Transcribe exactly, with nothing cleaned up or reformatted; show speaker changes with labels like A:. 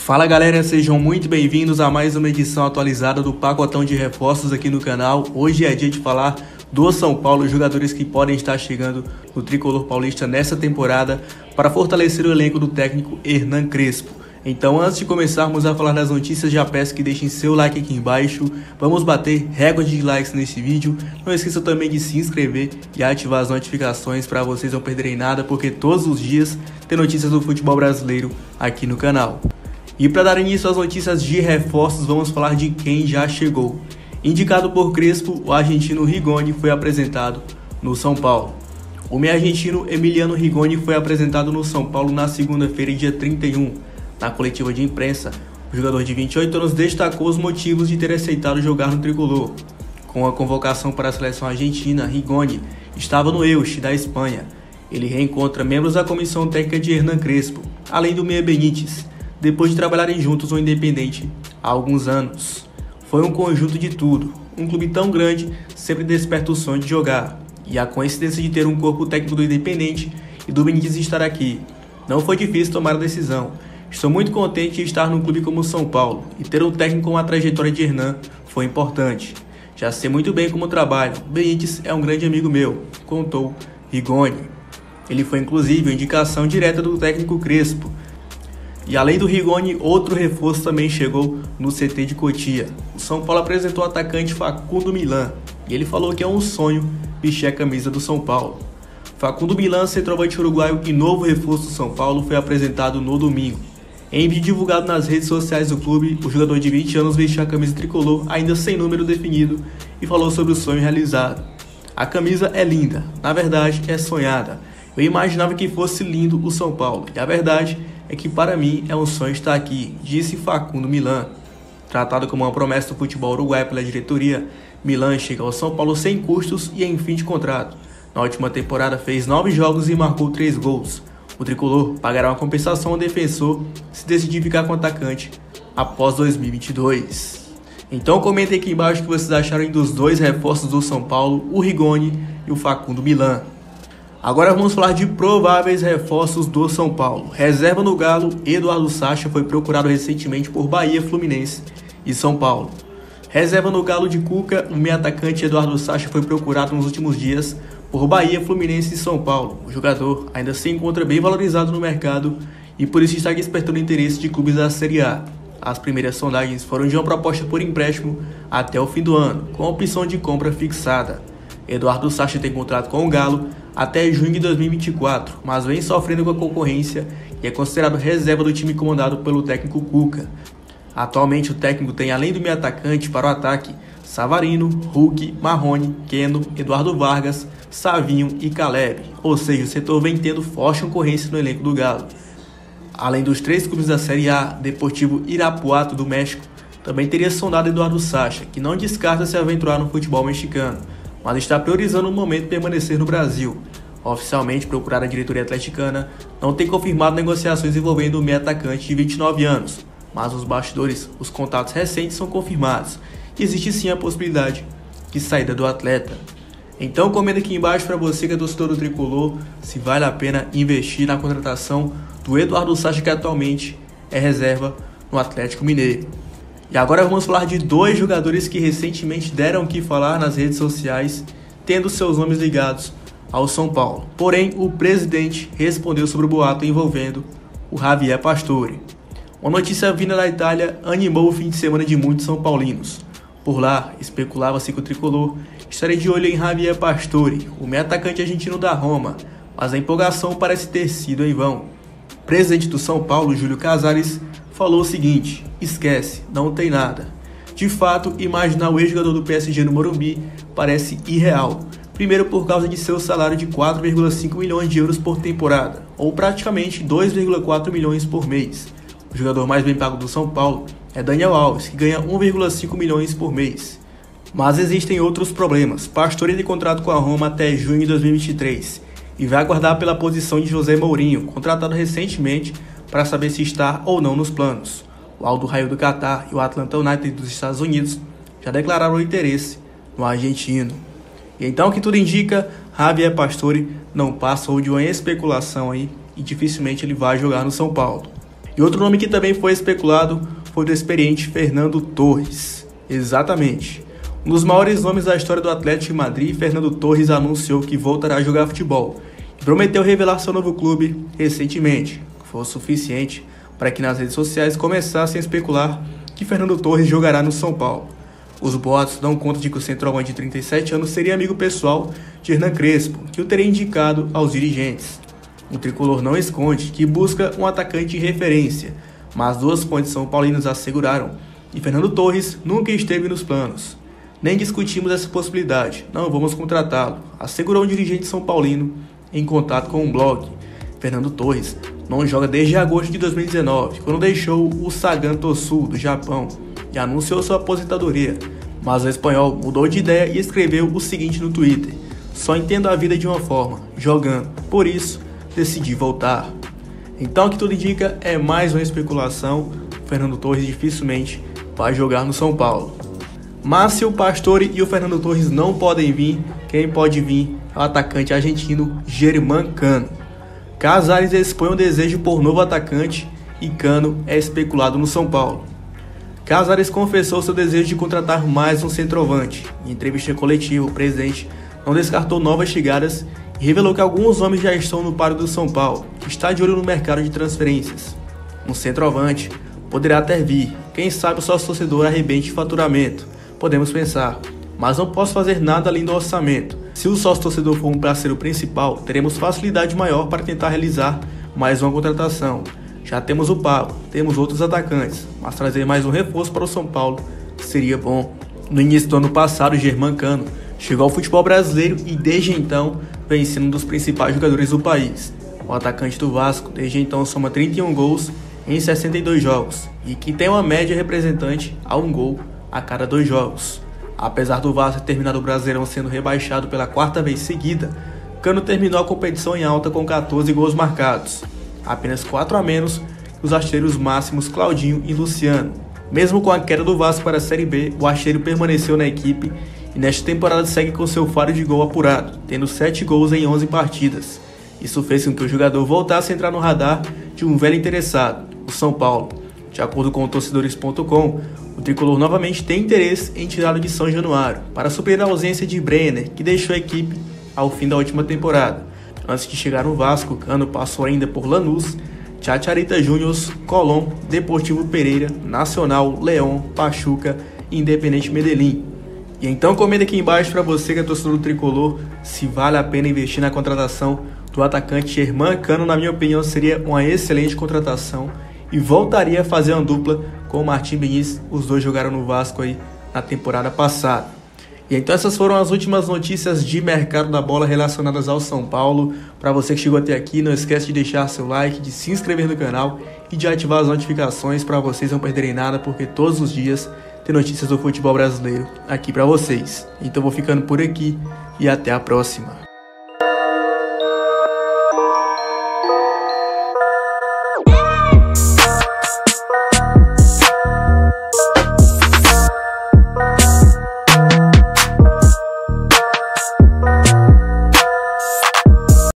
A: Fala galera, sejam muito bem-vindos a mais uma edição atualizada do Pacotão de Reforços aqui no canal. Hoje é dia de falar do São Paulo, jogadores que podem estar chegando no Tricolor Paulista nessa temporada para fortalecer o elenco do técnico Hernan Crespo. Então, antes de começarmos a falar das notícias, já peço que deixem seu like aqui embaixo. Vamos bater recorde de likes nesse vídeo. Não esqueça também de se inscrever e ativar as notificações para vocês não perderem nada, porque todos os dias tem notícias do futebol brasileiro aqui no canal. E para dar início às notícias de reforços, vamos falar de quem já chegou. Indicado por Crespo, o argentino Rigoni foi apresentado no São Paulo. O meio argentino Emiliano Rigoni foi apresentado no São Paulo na segunda-feira, dia trinta e um. Na coletiva de imprensa, o jogador de vinte e oito anos destacou os motivos de ter aceitado jogar no tricolor. Com a convocação para a seleção argentina, Rigoni estava no Elche, da Espanha. Ele reencontra membros da comissão técnica de Hernan Crespo, além do meia Benítez, depois de trabalharem juntos no Independente há alguns anos. Foi um conjunto de tudo. Um clube tão grande sempre desperta o sonho de jogar. E a coincidência de ter um corpo técnico do Independente e do Benítez estar aqui. Não foi difícil tomar a decisão. Estou muito contente de estar num clube como o São Paulo, e ter um técnico com a trajetória de Hernan foi importante. Já sei muito bem como trabalho. Benítez é um grande amigo meu, contou Rigoni. Ele foi inclusive a indicação direta do técnico Crespo. E além do Rigoni, outro reforço também chegou no C T de Cotia. O São Paulo apresentou o atacante Facundo Milan, e ele falou que é um sonho vestir a camisa do São Paulo. Facundo Milan, centroavante uruguaio e novo reforço do São Paulo, foi apresentado no domingo. Em vídeo divulgado nas redes sociais do clube, o jogador de vinte anos vestiu a camisa tricolor, ainda sem número definido, e falou sobre o sonho realizado. A camisa é linda, na verdade é sonhada. Eu imaginava que fosse lindo o São Paulo, e a verdade é que para mim é um sonho estar aqui, disse Facundo Milan. Tratado como uma promessa do futebol uruguaio pela diretoria, Milan chega ao São Paulo sem custos e em fim de contrato. Na última temporada fez nove jogos e marcou três gols. O tricolor pagará uma compensação ao defensor se decidir ficar com o atacante após dois mil e vinte e dois. Então comentem aqui embaixo o que vocês acharam dos dois reforços do São Paulo, o Rigoni e o Facundo Milan. Agora vamos falar de prováveis reforços do São Paulo. Reserva no Galo, Eduardo Sacha foi procurado recentemente por Bahia, Fluminense e São Paulo. Reserva no Galo de Cuca, o meio atacante Eduardo Sacha foi procurado nos últimos dias por Bahia, Fluminense e São Paulo. O jogador ainda se encontra bem valorizado no mercado e por isso está despertando interesse de clubes da Série A. As primeiras sondagens foram de uma proposta por empréstimo até o fim do ano, com a opção de compra fixada. Eduardo Sacha tem contrato com o Galo até junho de dois mil e vinte e quatro, mas vem sofrendo com a concorrência e é considerado reserva do time comandado pelo técnico Cuca. Atualmente o técnico tem, além do meio atacante para o ataque, Savarino, Hulk, Marrone, Keno, Eduardo Vargas, Savinho e Caleb, ou seja, o setor vem tendo forte concorrência no elenco do Galo. Além dos três clubes da Série A, Deportivo Irapuato do México também teria sondado Eduardo Sacha, que não descarta se aventurar no futebol mexicano, mas está priorizando no momento permanecer no Brasil. Oficialmente procurada a diretoria atleticana, não tem confirmado negociações envolvendo o meio atacante de vinte e nove anos, mas nos bastidores, os contatos recentes são confirmados. Existe sim a possibilidade de saída do atleta. Então comenta aqui embaixo para você que é torcedor do Tricolor, se vale a pena investir na contratação do Eduardo Sacha, que atualmente é reserva no Atlético Mineiro. E agora vamos falar de dois jogadores que recentemente deram o que falar nas redes sociais, tendo seus nomes ligados ao São Paulo. Porém, o presidente respondeu sobre o boato envolvendo o Javier Pastore. Uma notícia vinda da Itália animou o fim de semana de muitos são paulinos. Por lá, especulava-se que o tricolor estaria de olho em Javier Pastore, o meio atacante argentino da Roma, mas a empolgação parece ter sido em vão. O presidente do São Paulo, Júlio Casares, falou o seguinte: esquece, não tem nada. De fato, imaginar o ex-jogador do P S G no Morumbi parece irreal. Primeiro por causa de seu salário de quatro vírgula cinco milhões de euros por temporada, ou praticamente dois vírgula quatro milhões por mês. O jogador mais bem pago do São Paulo é Daniel Alves, que ganha um vírgula cinco milhões por mês. Mas existem outros problemas. Pastore tem contrato com a Roma até junho de dois mil e vinte e três e vai aguardar pela posição de José Mourinho, contratado recentemente, para saber se está ou não nos planos. O Al Duhail do Catar e o Atlanta United dos Estados Unidos já declararam interesse no argentino. E então, o que tudo indica, Javier Pastore não passa de uma especulação aí e dificilmente ele vai jogar no São Paulo. E outro nome que também foi especulado foi o do experiente Fernando Torres. Exatamente. Um dos maiores nomes da história do Atlético de Madrid, Fernando Torres anunciou que voltará a jogar futebol e prometeu revelar seu novo clube recentemente, que foi o suficiente para que nas redes sociais começassem a especular que Fernando Torres jogará no São Paulo. Os boatos dão conta de que o centroavante de trinta e sete anos seria amigo pessoal de Hernan Crespo, que o teria indicado aos dirigentes. O tricolor não esconde que busca um atacante de referência, mas duas fontes são paulinas asseguraram que Fernando Torres nunca esteve nos planos. Nem discutimos essa possibilidade, não vamos contratá-lo, assegurou um dirigente são paulino em contato com um blog. Fernando Torres não joga desde agosto de dois mil e dezenove, quando deixou o Sagan Tosu do Japão e anunciou sua aposentadoria, mas o espanhol mudou de ideia e escreveu o seguinte no Twitter: só entendo a vida de uma forma, jogando, por isso decidi voltar. Então o que tudo indica é mais uma especulação, Fernando Torres dificilmente vai jogar no São Paulo. Mas se o Pastore e o Fernando Torres não podem vir, quem pode vir é o atacante argentino Germán Cano. Casares expõe um desejo por novo atacante e Cano é especulado no São Paulo. Casares confessou seu desejo de contratar mais um centroavante. Em entrevista coletiva, o presidente não descartou novas chegadas e revelou que alguns homens já estão no páreo do São Paulo, que está de olho no mercado de transferências. Um centroavante poderá até vir, quem sabe o sócio torcedor arrebente de faturamento. Podemos pensar, mas não posso fazer nada além do orçamento. Se o sócio torcedor for um parceiro principal, teremos facilidade maior para tentar realizar mais uma contratação. Já temos o Pablo, temos outros atacantes, mas trazer mais um reforço para o São Paulo seria bom. No início do ano passado, Germán Cano chegou ao futebol brasileiro e desde então vem sendo um dos principais jogadores do país. O atacante do Vasco desde então soma trinta e um gols em sessenta e dois jogos e que tem uma média representante a um gol a cada dois jogos. Apesar do Vasco ter terminado o Brasileirão sendo rebaixado pela quarta vez seguida, Cano terminou a competição em alta com catorze gols marcados, apenas quatro a menos que os artilheiros máximos Claudinho e Luciano. Mesmo com a queda do Vasco para a Série B, o artilheiro permaneceu na equipe e nesta temporada segue com seu faro de gol apurado, tendo sete gols em onze partidas. Isso fez com que o jogador voltasse a entrar no radar de um velho interessado, o São Paulo. De acordo com o torcedores ponto com, o tricolor novamente tem interesse em tirá-lo de São Januário, para suprir a ausência de Brenner, que deixou a equipe ao fim da última temporada. Antes de chegar no Vasco, Cano passou ainda por Lanús, Chacarita Juniors, Colón, Deportivo Pereira, Nacional, León, Pachuca e Independente Medellín. E então comenta aqui embaixo para você que é torcedor do tricolor se vale a pena investir na contratação do atacante Germán Cano. Na minha opinião seria uma excelente contratação e voltaria a fazer uma dupla com o Martim Benítez. Os dois jogaram no Vasco aí na temporada passada. E então essas foram as últimas notícias de mercado da bola relacionadas ao São Paulo. Para você que chegou até aqui, não esquece de deixar seu like, de se inscrever no canal e de ativar as notificações para vocês não perderem nada, porque todos os dias tem notícias do futebol brasileiro aqui para vocês. Então vou ficando por aqui e até a próxima.